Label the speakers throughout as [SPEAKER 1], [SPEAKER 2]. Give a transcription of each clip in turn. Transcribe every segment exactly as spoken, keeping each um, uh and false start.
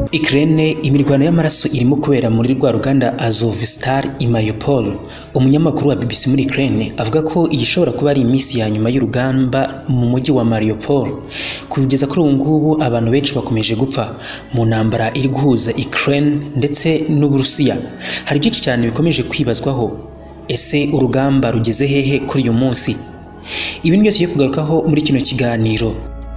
[SPEAKER 1] Ukraine imirwano y'amaraso irimo kubera muri rwa ruganda Azovstal i Mariupol. Umunyamakuru wa B B C muri Ukraine avuga ko igishobora kuba ari iminsi ya nyuma y'urugamba mu mujyi wa Mariupol. Kugeza kuri ubu ngubu abantu benshi bakomeje gupfa mu ntambara iri guhuza Ukraine ndetse n'Uburusiya. Hari byinshi cyane bikomeje kwibazwaho. Ese urugamba rugeze hehe kuri uyu munsi? Ibi nibyo tugiye kugarukaho muri kino kiganiro.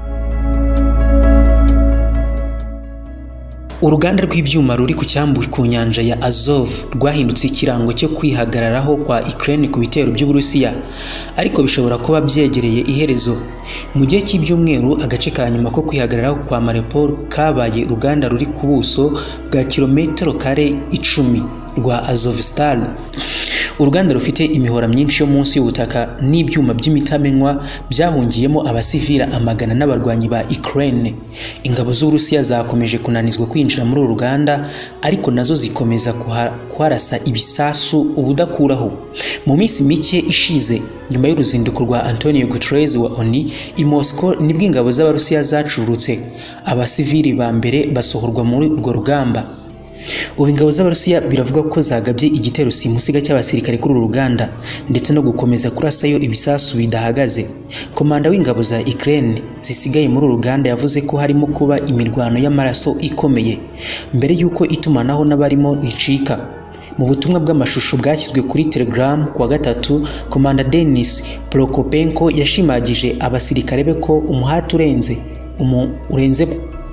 [SPEAKER 1] Uruganda rw'ibyuma ruri ku cyambu ku nyanja ya Azov rwahindutse ikirango cyo kwihagararaho kwa Ukraine ku bitero by'Uburusiya, ariko bishobora kuba byegereye iherezo. Mu gihe cy'ibyumweru agace ka nyuma ko kwihagararaho kwa Mariupol kabaye uruganda ruri ku buso bwa kilometero kare icumi rwa Azovstal. Uruganda rufite imihora myinshi yo munsi y'ubutaka n'ibyuma by'imitamenwa byahungiyemo abasivira amagana n'abarwanyi ba Ukraine. Ingabo z'Uburusiya zakomeje kunanizwa kwinjira muri uru ruganda, ariko nazo zikomeza kuharasa ibisasu ubudakuraho. Mu minsi mike ishize nyuma y'uruzinduko rwa Antonio Guterres wa O N U i Moscow, nibwo ingabo z'Abarusiya zacurutse abasiviri ba mbere basohorwa muri urwo rugamba. Ubu ingabo z'Abarusiya biravuga ko zagabye igitero simusiga cy'abasirikare kuri uru ruganda ndetse no gukomeza kurasayo ibisasu bidahagaze. Komanda w'ingabo za Ukraine zisigaye muri uru ruganda yavuze ko harimo kuba imirwano y'amaraso ikomeye mbere y'uko itumanaho n'abarimo ricika. Mu butumwa bw'amashusho bwashyizwe kuri Telegram kuwa gatatu, Komanda Denis Prokopenko yashimagije abasirikare be ko umuhate urenze umu urenze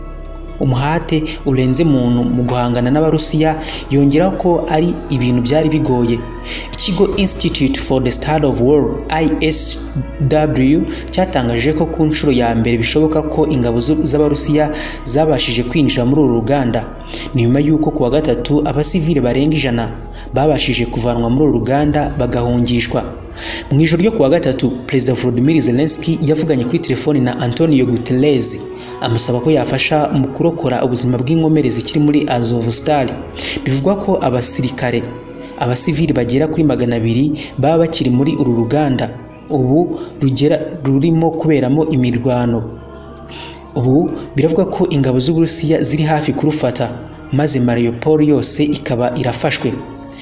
[SPEAKER 1] umuhate urenze muntu mu guhangana n'Abarusiya. Yongeraho ko ari ibintu byari bigoye. Ikigo Institute for the Study of War I S W cyatangaje ko ku nshuro ya mbere bishoboka ko ingabo z'Abarusiya zabashije kwinjira muri uru ruganda, ni nyuma y'uko kuwa gatatu abasivile barenga ijana babashije kuvanwa muri uru ruganda bagahungishwa. Mu ijoro ryo kuwa gatatu, Perezida Volodymyr Zelensky yavuganye kuri telefone na Antonio Guterres amusaba ko yafasha mu kurokora ubuzima bw'inkomere zikiri muri Azovstal. Bivugwa ko abasirikare abasivili bagera kuri magana abiri baba bakiri muri uru ruganda ubu rugera rurimo kuberamo imirwano. Ubu biravuga ko ingabo z'Uburusiya ziri hafi kurufata, maze Mariupol yose ikaba irafashwe.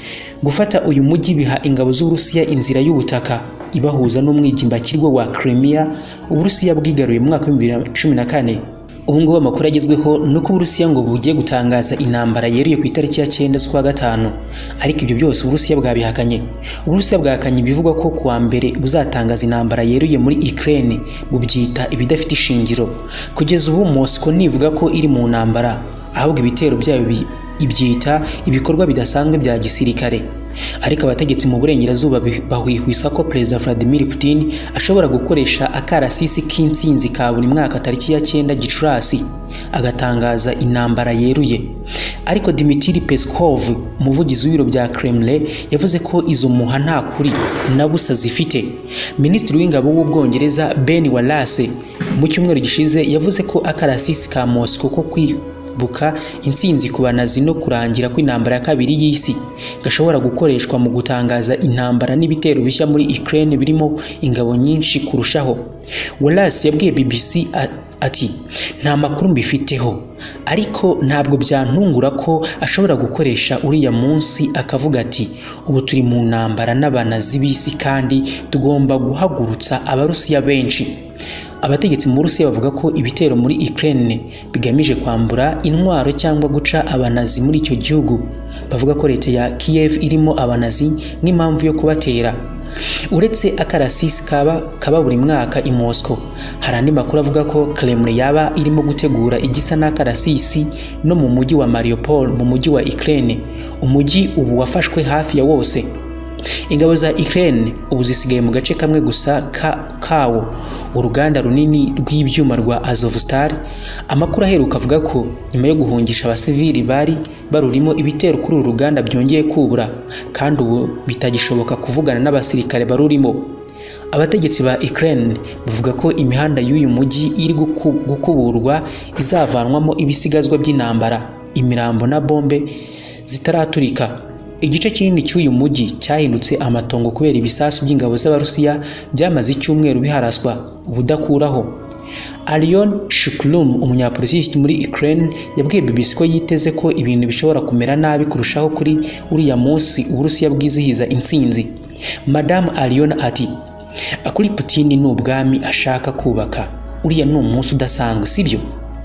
[SPEAKER 1] Gufata uyu mujyi biha ingabo z'Uburusiya inzira y'ubutaka ibahuza n'umwigimbakirwa wa Crimea Uburusiya bwigaruye mu mwaka wa bibiri na cumi na kane. Ubu ngubu amakuru agezweho nuko Uburusiya ngo bugiye gutangaza intambara yeruye ku itariki ya cyenda z'ukwa gatanu, ariko ibyo byose Uburusiya bwabihakanye. Uburusiya bwahakanye bivugwa ko kuwa mbere buzatangaza intambara yeruye muri Ukraine, bubyita ibidafite ishingiro. Kugeza ubu Moscow nivuga ko iri mu ntambara, ahubwo ibitero byayo ibyita ibikorwa bidasanzwe bya gisirikare. Ariko abategetsi mu burengerazuba bahwihwisa ko Perezida Vladimir Putin ashobora gukoresha akarasisi k'intsinzi ka buri mwaka tariki ya cyenda Gicurasi agatangaza intambara yeruye. Ariko Dmitry Peskov, umuvugizi w'ibiro bya Kremlin, yavuze ko izo muha nta kuri na busa zifite. Minisitiri w'ingabo w'Ubwongereza Ben Wallace mu cyumweru gishize yavuze ko akarasisi ka Moscow ko buka intsinzi ku banazi no kurangira kw'intambara ya kabiri y'isi gashobora gukoreshwa mu gutangaza intambara n'ibitero bishya muri Ukraine birimo ingabo nyinshi kurushaho. Wallace yabwiye B B C ati nta makuru mbifiteho, ariko ntabwo byantungura ko ashobora gukoresha uriya munsi akavuga ati ubu turi mu ntambara n'abanazi b'isi kandi tugomba guhagurutsa Abarusiya benshi. Abategetsi mu Burusiya bavuga ko ibitero muri Ukraine bigamije kwambura intwaro cyangwa guca abanazi muri icyo gihugu. Bavuga ko leta ya Kiev irimo abanazi nk'impamvu yo kubatera. Uretse akarasisi kaba kaba buri mwaka i Moscow, hari andi makuru avuga ko Kremlin yaba irimo gutegura igisa n'akarasisi no mu mujyi wa Mariupol mu mujyi wa Ukraine, umujyi ubu wafashwe hafi ya wose. Ingabo za Ukraine ubu zisigaye mu gace kamwe gusa ka kawo uruganda runini rw'ibyuma rwa Azovstal. Amakuru aheruka avuga ko nyuma yo guhungisha abasivili bari barurimo ibitero kuri uru ruganda byongeye kubura, kandi ubu bitagishoboka kuvugana n'abasirikare barurimo. Abategetsi ba Ukraine bavuga ko imihanda y'uyu mujyi iri gukuburwa izavanwamo ibisigazwa by'intambara, imirambo na bombe zitaraturika. Igice kinini cy'uyu mujyi cyahindutse amatongo kubera ibisasu by'ingabo z'Abarusiya byamaze icyumweru biharaswa ubudakuraho. Arion Shuklum, umunyapolitiki muri Ukraine, yabwiye B B C ko yiteze ko ibintu bishobora kumera nabi kurushaho kuri uriya munsi Uburusiya bwizihiza intsinzi. Madame Arion ati, "Akuri Putin ni ubwami ashaka kubaka. Uriya ni umunsi udasanzwe, sibyo?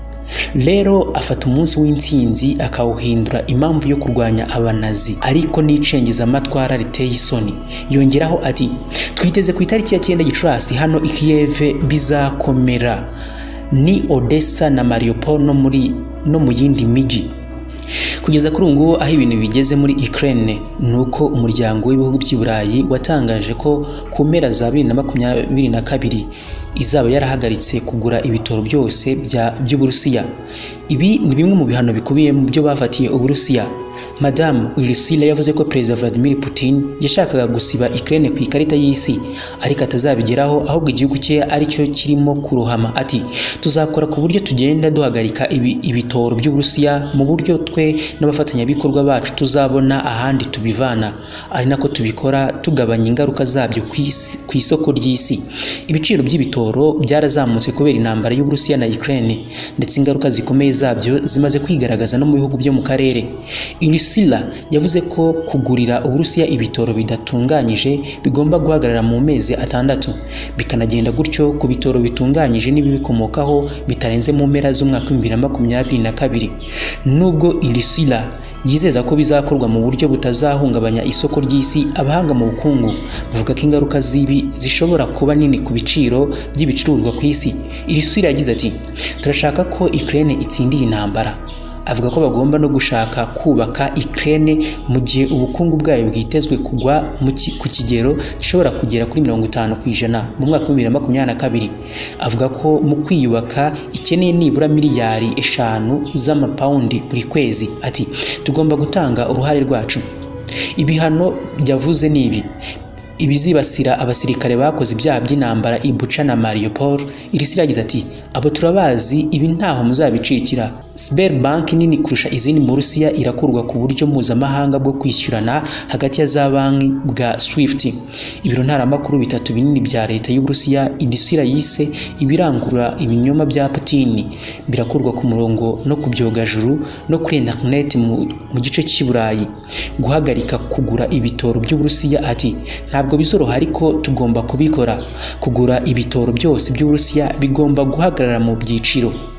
[SPEAKER 1] Rero afata umunsi w'intsinzi akawuhindura impamvu yo kurwanya abanazi, ariko n'icengeza amatwara riteye isoni." Yongeraho ati, "Twiteze ku itariki ya cyenda Gicurasi hano i Kiev bizakomera, ni Odessa na Mariupol no muri no mu yindi miji." Kugeza kuri ubu aho ibintu bigeze muri Ukraine nuko umuryango w'ibihugu by'i Burayi watangaje ko ku mpera za bibiri na makumyabiri na kabiri izaba yarahagaritse kugura ibitoro byose by'Uburusiya. Ibi ni bimwe mu bihano bikubiye mu byo bafatiye Uburusiya. Madame Ursula yavuze ko Perezida Vladimir Putin yashakaga gusiba Ukraine ku ikarita y'isi, ariko atazabigeraho, ahubwo igihugu cye aricyo kirimo kuruhama. Ati, "Tuzakora ku buryo tugenda duhagarika ibi ibitoro by'Uburusiya mu buryo twe n'abafatanyabikorwa bacu tuzabona ahandi tubivana, ari nako tubikora tugabanya ingaruka zabyo ku isoko ry'isi." Ibiciro by'ibitoro byarazamutse kubera intambara y'Uburusiya na Ukraine, ndetse ingaruka zikomeye zabyo zimaze kwigaragaza no mu bihugu byo mu karere. Ursula yavuze ko kugurira Uburusiya ibitoro bidatunganyije bigomba guhagarara mu mezi atandatu, bikanagenda gutyo ku bitoro bitunganyije n'ibibikomokaho bitarenze mu mpera z'umwaka wa bibiri na makumyabiri na kabiri. Nubwo Ursula yizeza ko bizakorwa mu buryo butazahungabanya isoko ry'isi, abahanga mu bukungu bavuga ko ingaruka zibi zishobora kuba nini ku biciro by'ibicuruzwa ku isi. Ursula yagize ati, "Turashaka ko Ukraine itsindiye intambara." Avuga ko bagomba no gushaka kubaka Ukraine mu gihe ubukungu bwayo bwitezwe kugwa ku kigero gishobora kugera kuri mirongo itanu ku ijana mu mwaka wa bibiri na makumyabiri na kabiri. Avuga ko mu kwiyubaka ikeneye nibura miliyari eshanu z'amapawundi buri kwezi. Ati, "Tugomba gutanga uruhare rwacu." Ibihano byavuze ni ibi: ibizibasira abasirikare bakoze ibyaha by'intambara i Bucha na Mariupol. Ursula yagize ati, "Abo turabazi, ibi ntaho muzabicikira. Sberbank nini kurusha izindi mu Burusiya irakurwa ku buryo mpuzamahanga bwo kwishyurana hagati ya za banki bwa Swift." Ibiro ntaramakuru bitatu binini bya leta y'Uburusiya Ursula yise ibirangurura ibinyoma bya Putin birakurwa ku murongo no ku byogajuru no kuri internet mu, mu gice cy'i Burayi. Guhagarika kugura ibitoro by'Uburusiya, ati, "Ntabwo bizoroha, ariko tugomba kubikora. Kugura ibitoro byose by'Uburusiya bigomba guhagarara mu byiciro."